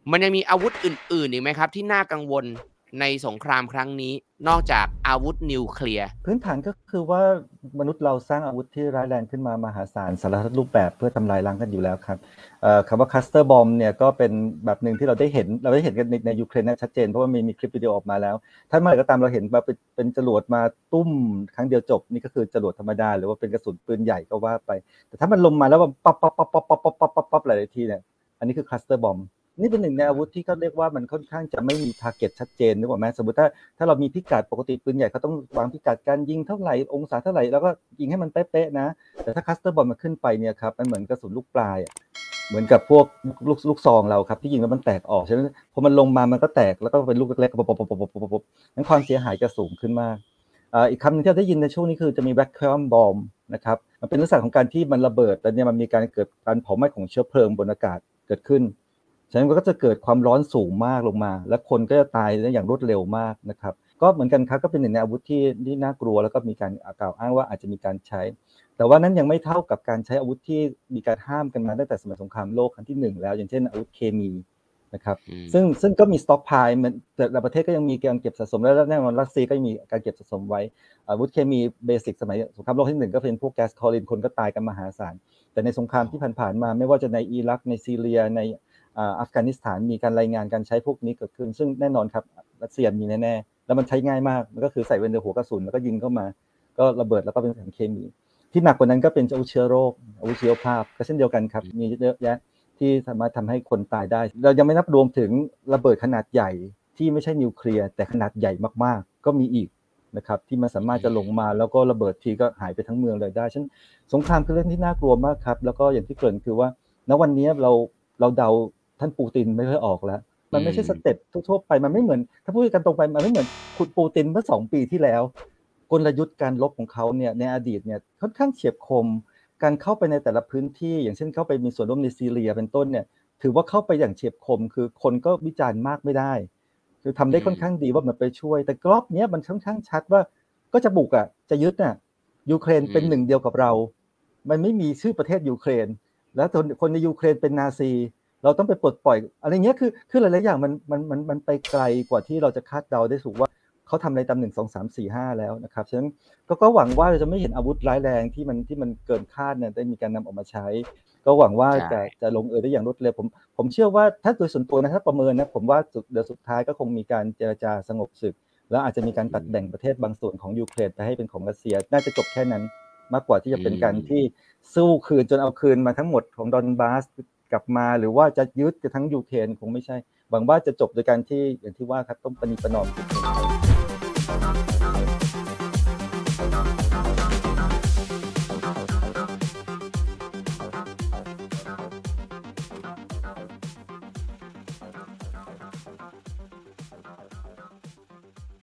มันยังมีอาวุธอื่นๆอีกไหมครับที่น่ากังวลในสงครามครั้งนี้นอกจากอาวุธนิวเคลียร์พื้นฐานก็คือว่ามนุษย์เราสร้างอาวุธที่ร้ายแรงขึ้นมามหาศาลสารพัดรูปแบบเพื่อทำลายล้างกันอยู่แล้วครับคำว่าคลัสเตอร์บอมเนี่ยก็เป็นแบบหนึ่งที่เราได้เห็นกันในยูเครนชัดเจนเพราะว่ามีคลิปวิดีโอออกมาแล้วถ้าเมื่อไหร่ก็ตามเราเห็นมาเป็นจรวดมาตุ้มครั้งเดียวจบนี่ก็คือจรวดธรรมดาหรือว่าเป็นกระสุนปืนใหญ่ก็ว่าไปแต่ถ้ามันลงมาแล้วมันป๊อปป๊อปป๊อปป๊อปป๊อปป๊อปป๊อปป๊อปหลายทีเนี่ยอันนี้คือคลัสเตอร์บอมนี่เป็นหนึ่งในอาวุธที่เขาเรียกว่ามันค่อนข้างจะไม่มีทาร์เก็ตชัดเจนนึกออกไหมสมมติถ้าเรามีพิกัดปกติปืนใหญ่เขาต้องวางพิกัดการยิงเท่าไหร่องศาเท่าไหร่แล้วก็ยิงให้มันเป๊ะๆนะแต่ถ้าคัสเตอร์บอลมันขึ้นไปเนี่ยครับมันเหมือนกระสุนลูกปลายเหมือนกับพวกลูกซองเราครับที่ยิงแล้วมันแตกออกฉะนั้นพอมันลงมามันก็แตกแล้วก็เป็นลูกเล็กๆปุ๊บปุ๊บปุ๊บปุ๊บปุ๊บนั้นความเสียหายจะสูงขึ้นมากอีกคำนึงที่เราได้ยินในช่วงนี้คือจะมีแวคคิวมบอมนะครับมันเป็นลักษณะของการที่มันระเบิดแล้วเนี่ยมันมีการเกิดการเผาไหม้ของเชื้อเพลิงบนอากาศเกิดขึ้นฉะนั้นก็จะเกิดความร้อนสูงมากลงมาและคนก็จะตายได้อย่างรวดเร็วมากนะครับก็เหมือนกันครับก็เป็นหนึ่งในอาวุธที่น่ากลัวแล้วก็มีการกล่าวอ้างว่าอาจจะมีการใช้แต่ว่านั้นยังไม่เท่ากับการใช้อาวุธที่มีการห้ามกันมาตั้งแต่สมัยสงครามโลกครั้งที่1แล้วอย่างเช่นอาวุธเคมีนะครับซึ่งก็มีสต็อกไพล์เหมือนแต่ละประเทศก็ยังมีการเก็บสะสมและแน่นอนรัสเซียก็มีการเก็บสะสมไว้อาวุธเคมีเบสิกสมัยสงครามโลกที่1ก็เป็นพวกแก๊สคลอรีนคนก็ตายกันมหาศาลแต่ในสงครามที่ผ่านๆมาไม่ว่าจะในอิรักในซีเรียในอัฟกานิสถานมีการรายงานการใช้พวกนี้เกิดขึ้นซึ่งแน่นอนครับรัสเซียมีแน่ๆแล้วมันใช้ง่ายมากมันก็คือใส่ไว้ในหัวกระสุนแล้วก็ยิงเข้ามาก็ระเบิดแล้วก็เป็นสารเคมีที่หนักกว่านั้นก็เป็นอาวุธเชื้อโรคอาวุธชีวภาพก็เช่นเดียวกันครับมีเยอะแยะที่สามารถทำให้คนตายได้เรายังไม่นับรวมถึงระเบิดขนาดใหญ่ที่ไม่ใช่นิวเคลียร์แต่ขนาดใหญ่มากๆก็มีอีกนะครับที่มันสามารถจะลงมาแล้วก็ระเบิดทีก็หายไปทั้งเมืองเลยได้ฉะนั้นสงครามคือเรื่องที่น่ากลัวมากครับแล้วก็อย่างที่เกริ่นคือว่าณวันนี้เราเดาท่านปูตินไม่ค่อยออกแล้วมันไม่ใช่สเต็ปทั่วไปมันไม่เหมือนถ้าพูดกันตรงไปมันไม่เหมือนคุณปูตินเมื่อ2 ปีที่แล้วกลยุทธ์การรบของเขาเนี่ยในอดีตเนี่ยค่อนข้างเฉียบคมการเข้าไปในแต่ละพื้นที่อย่างเช่นเข้าไปมีส่วนร่วมในซีเรียเป็นต้นเนี่ยถือว่าเข้าไปอย่างเฉียบคมคือคนก็วิจารณ์มากไม่ได้คือทำได้ค่อนข้างดีว่ามันไปช่วยแต่รอบนี้มันค่อนข้างชัดว่าก็จะบุกจะยึดยูเครนเป็นหนึ่งเดียวกับเรามันไม่มีชื่อประเทศยูเครนแล้วคนในยูเครนเป็นนาซีเราต้องไปปลดปล่อยอะไรเงี้ยคือหลายๆอย่างมันไปไกลกว่าที่เราจะคาดเดาได้ถูกว่าเขาทำอะไรตาม1 2 3 4 5แล้วนะครับฉะนั้นก็หวังว่าเราจะไม่เห็นอาวุธร้ายแรงที่มันเกินคาดเนี่ยได้มีการนำออกมาใช้ก็หวังว่าจะลงเอยได้อย่างรวดเร็วผมเชื่อว่าถ้าโดยส่วนตัวนะถ้าประเมินนะผมว่าเดี๋ยวสุดท้ายก็คงมีการเจรจาสงบศึกแล้วอาจจะมีการตัดแบ่งประเทศบางส่วนของยูเครนไปให้เป็นของรัสเซียน่าจะจบแค่นั้นมากกว่าที่จะเป็นการที่สู้คืนจนเอาคืนมาทั้งหมดของดอนบาสกลับมาหรือว่าจะยึดทั้งยูเครนคงไม่ใช่หวังว่าจะจบโดยการที่อย่างที่ว่าครับต้องประนีประนอมกัน